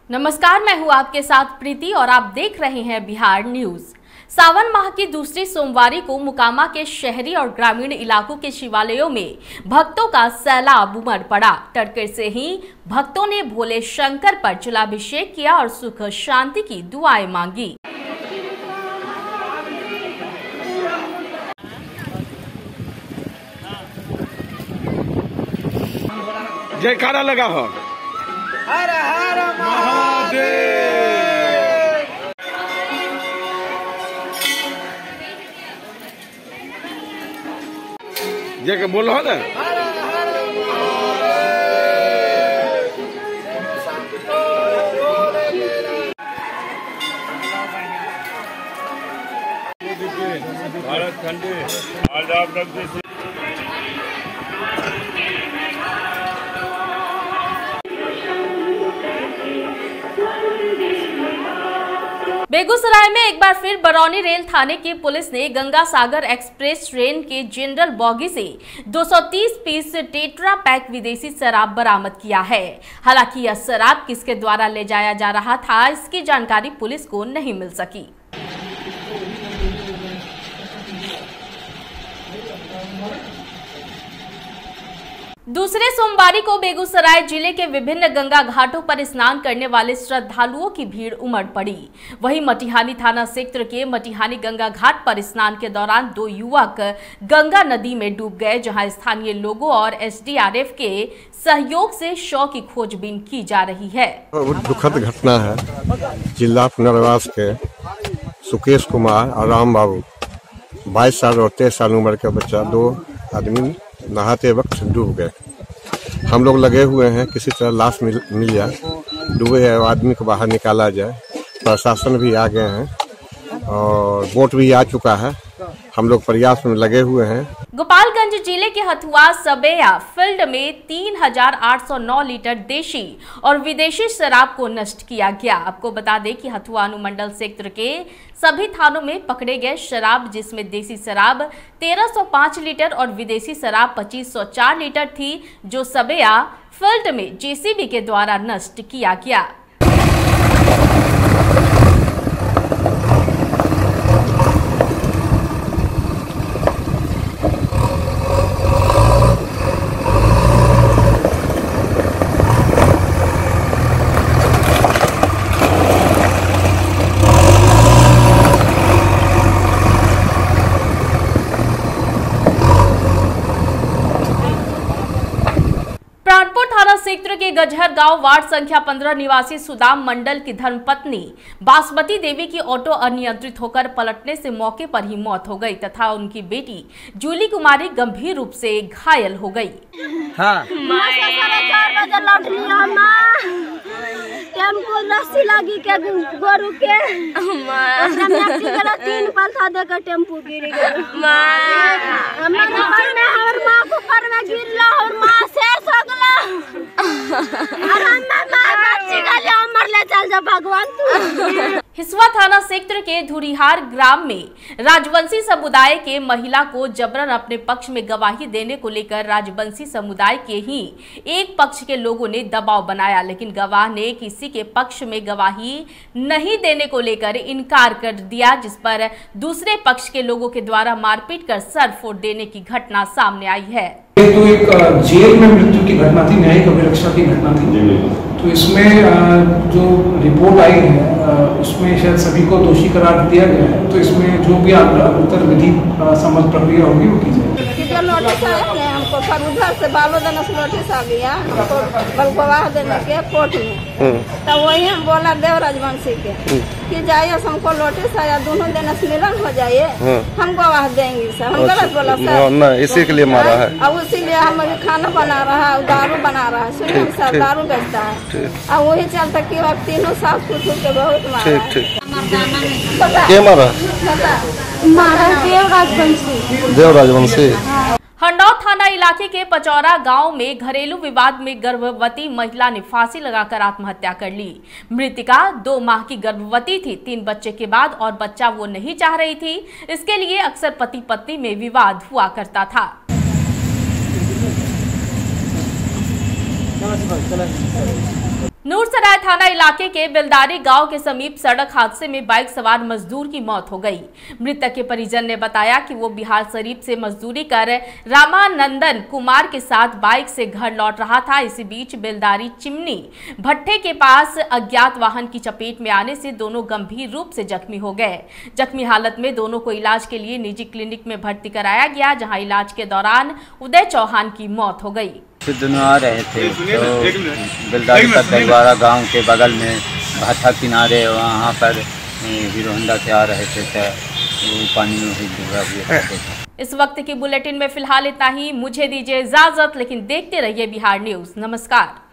नमस्कार, मैं हूं आपके साथ प्रीति और आप देख रहे हैं बिहार न्यूज। सावन माह की दूसरी सोमवारी को मोकामा के शहरी और ग्रामीण इलाकों के शिवालयों में भक्तों का सैलाब उमड़ पड़ा। तड़के से ही भक्तों ने भोले शंकर पर जलाभिषेक किया और सुख शांति की दुआएं मांगी। जयकारा लगा हो। हर हर महादेव। जय बोलो ना। भारत खंडे आज आप लोग बेगूसराय में एक बार फिर बरौनी रेल थाने की पुलिस ने गंगा सागर एक्सप्रेस ट्रेन के जनरल बॉगी से 230 पीस टेट्रा पैक विदेशी शराब बरामद किया है। हालांकि यह शराब किसके द्वारा ले जाया जा रहा था, इसकी जानकारी पुलिस को नहीं मिल सकी। दूसरे सोमवारी को बेगूसराय जिले के विभिन्न गंगा घाटों पर स्नान करने वाले श्रद्धालुओं की भीड़ उमड़ पड़ी। वहीं मटिहानी थाना क्षेत्र के मटिहानी गंगा घाट पर स्नान के दौरान 2 युवक गंगा नदी में डूब गए, जहां स्थानीय लोगों और एसडीआरएफ के सहयोग से शव की खोजबीन की जा रही है। दुखद घटना है। जिला पुनर्वास के सुकेश कुमार और राम बाबू 22 साल और 23 साल उम्र के बच्चा 2 आदमी नहाते वक्त डूब गए। हम लोग लगे हुए हैं किसी तरह लाश मिल जाए, डूबे है आदमी को बाहर निकाला जाए। प्रशासन भी आ गए हैं और बोट भी आ चुका है। हम लोग प्रयास में लगे हुए हैं। गोपालगंज जिले के हथुआ सबेया फील्ड में 3809 लीटर देशी और विदेशी शराब को नष्ट किया गया। आपको बता दें कि हथुआ अनुमंडल क्षेत्र के सभी थानों में पकड़े गए शराब, जिसमें देसी शराब 1305 लीटर और विदेशी शराब 2504 लीटर थी, जो सबेया फील्ड में जेसीबी के द्वारा नष्ट किया गया। क्षेत्र के गजहर गांव वार्ड संख्या 15 निवासी सुदाम मंडल की धर्मपत्नी बासमती देवी की ऑटो अनियंत्रित होकर पलटने से मौके पर ही मौत हो गई तथा उनकी बेटी जूली कुमारी गंभीर रूप से घायल हो गई। हाँ। टेम्पो रस्सी लगी के गोरू के 3 पलथा देकर टेम्पो गिर गई। हमारे घर में हर माँ को पर में गिरला और माँ से सगला और हम माँ बच्ची का ले मर ले चल जा भगवान तू। हिसुआ थाना क्षेत्र के धुरिहार ग्राम में राजवंशी समुदाय के महिला को जबरन अपने पक्ष में गवाही देने को लेकर राजवंशी समुदाय के ही एक पक्ष के लोगों ने दबाव बनाया, लेकिन गवाह ने किसी के पक्ष में गवाही नहीं देने को लेकर इनकार कर दिया, जिस पर दूसरे पक्ष के लोगों के द्वारा मारपीट कर सर फोड़ देने की घटना सामने आई है। ये तो एक जेल में मृत्यु की घटना थी, न्यायिक अभिरक्षा की घटना थी। तो इसमें जो रिपोर्ट आई है उसमें शायद सभी को दोषी करार दिया गया है। तो इसमें जो भी उत्तर विधि सम्मत प्रक्रिया होगी वो की जाएगी। नोटिस आया है हमको, पर उधर से बालो देने से नोटिस आ गया हमको गवाह देने के कोर्ट में। तो वही हम बोला देव राजवंशी के कि जाइए, हमको नोटिस आया, दोनों देने से मिलन हो जाइए, हम गवाह देंगे सर। हम गलत बोला सर? नहीं, इसी के लिए मारा है। अब उसीलिए हम अभी खाना बना रहा है, दारू बना रहा है। सुनिए सर, दारू बेचता है। अब वही चलता कि अब तीनों सास कुछ के बहुत मारा। क्या मारा? देव राजवंशी। हंडौत थाना इलाके के पचौरा गांव में घरेलू विवाद में गर्भवती महिला ने फांसी लगाकर आत्महत्या कर ली। मृतिका 2 माह की गर्भवती थी। 3 बच्चे के बाद और बच्चा वो नहीं चाह रही थी। इसके लिए अक्सर पति पत्नी में विवाद हुआ करता था। नूरसराय थाना इलाके के बेलदारी गांव के समीप सड़क हादसे में बाइक सवार मजदूर की मौत हो गई। मृतक के परिजन ने बताया कि वो बिहार शरीफ से मजदूरी कर रामानंदन कुमार के साथ बाइक से घर लौट रहा था। इसी बीच बेलदारी चिमनी भट्टे के पास अज्ञात वाहन की चपेट में आने से दोनों गंभीर रूप से जख्मी हो गए। जख्मी हालत में दोनों को इलाज के लिए निजी क्लिनिक में भर्ती कराया गया, जहां इलाज के दौरान उदय चौहान की मौत हो गई। दोनों आ रहे थे तो बेलदारी का दरबारा गांव के बगल में भाटा किनारे वहाँ पर हीरो होंडा से आ रहे थे तो वो पानी में ही डूबा हुआ था। इस वक्त की बुलेटिन में फिलहाल इतना ही। मुझे दीजिए इजाजत, लेकिन देखते रहिए बिहार न्यूज। नमस्कार।